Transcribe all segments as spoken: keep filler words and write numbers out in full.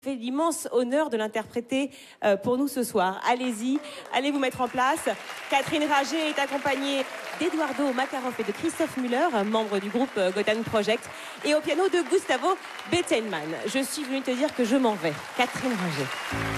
fait l'immense honneur de l'interpréter euh, pour nous ce soir. Allez-y, allez vous mettre en place. Catherine Ringer est accompagnée d'Eduardo Makarov et de Christoph Müller, membre du groupe Gotan Project, et au piano de Gustavo Bettenmann. Je suis venue te dire que je m'en vais. Catherine Ringer.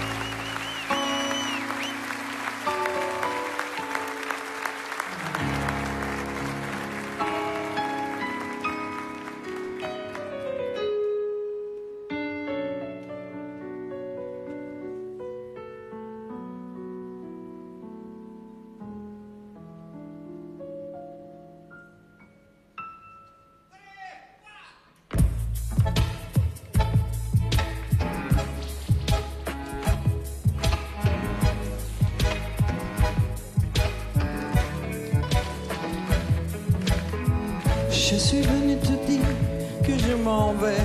Je suis venu te dire que je m'en vais,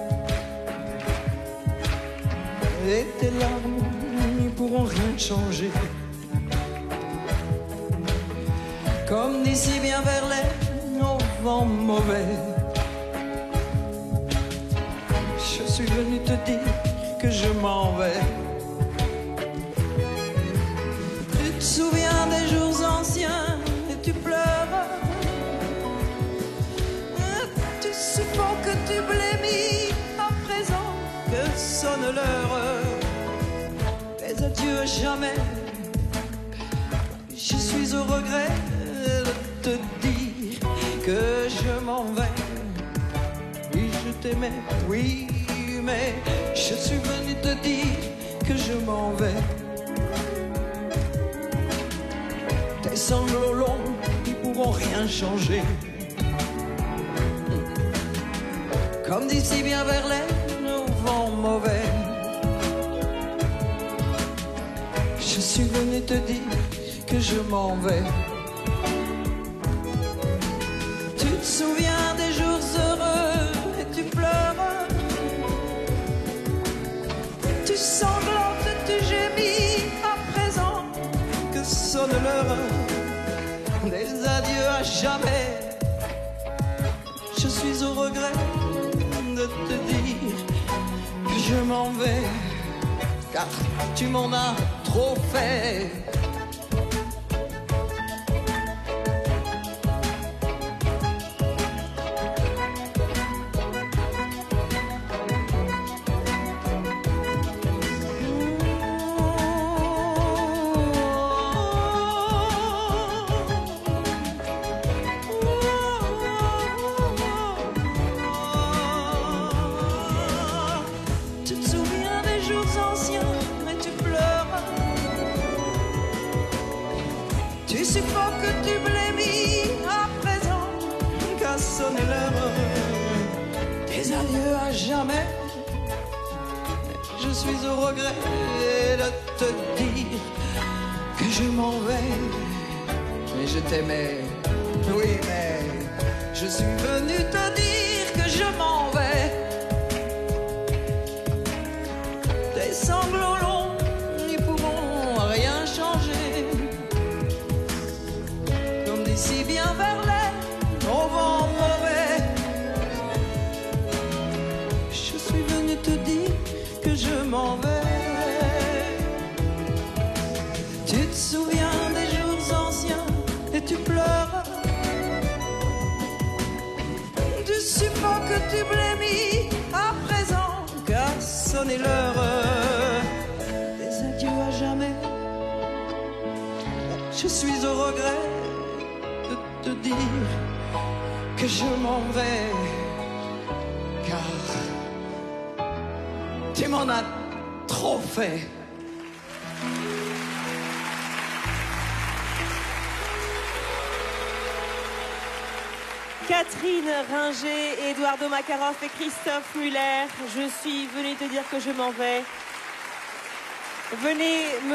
et tes larmes ne pourront rien changer. Comme d'ici bien vers les au vent mauvais, je suis venu te dire que je m'en vais. Tu te souviens des jours anciens et tu pleures. Faut que tu blémis à présent que sonne l'heure des adieux à jamais. Je suis au regret de te dire que je m'en vais. Oui, je t'aimais, oui, mais je suis venu te dire que je m'en vais. Tes sanglots longs, ils pourront rien changer. Comme d'ici bien vers les vents mauvais, je suis venu te dire que je m'en vais. Tu te souviens des jours heureux et tu pleures. Tu sanglotes, tu gémis à présent que sonne l'heure des adieux à jamais. Je suis au regret de te dire que je m'en vais, car tu m'en as trop fait. Tu te souviens des jours anciens, mais tu pleures. Tu supportes que tu blémis à présent qu'à sonner l'heure des adieux à jamais. Je suis au regret de te dire que je m'en vais. Mais je t'aimais, oui, mais je suis venu te dire que je m'en vais. Tes sanglots longs n'y pourront rien changer. Comme d'ici bien vers les au vent mauvais, je suis venu te dire que je m'en vais. Tu te souviens des jours anciens et tu pleures. Tu supportes que tu blémis à présent qu'à sonner l'heure des adieux à jamais. Je suis au regret de te dire que je m'en vais, car tu m'en as trop fait. Catherine Ringer, Eduardo Makarov et Christoph Müller. Je suis venue te dire que je m'en vais. Venez me